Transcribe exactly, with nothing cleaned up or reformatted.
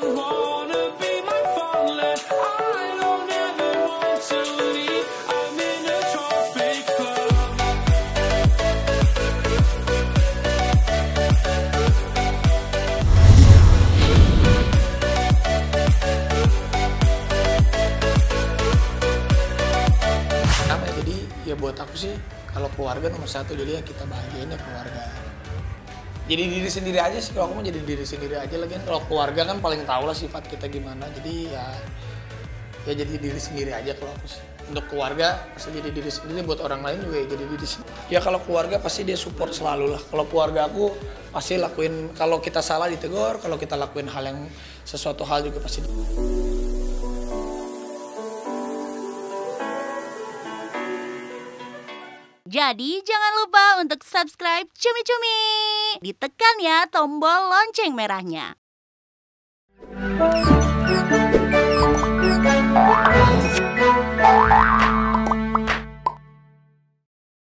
Ya buat aku sih, kalau keluarga nomor satu, jadi ya kita bahagiain ya keluarga. Jadi diri sendiri aja sih, kalau aku mau jadi diri sendiri aja lagi. Kalau keluarga kan paling tahu lah sifat kita gimana, jadi ya ya jadi diri sendiri aja kalau aku sih. Untuk keluarga pasti jadi diri sendiri, buat orang lain juga ya jadi diri sendiri. Ya kalau keluarga pasti dia support selalu lah. Kalau keluarga aku pasti lakuin, kalau kita salah ditegur, kalau kita lakuin hal yang sesuatu hal juga pasti. Jadi jangan lupa untuk subscribe Cumi Cumi. Ditekan ya tombol lonceng merahnya.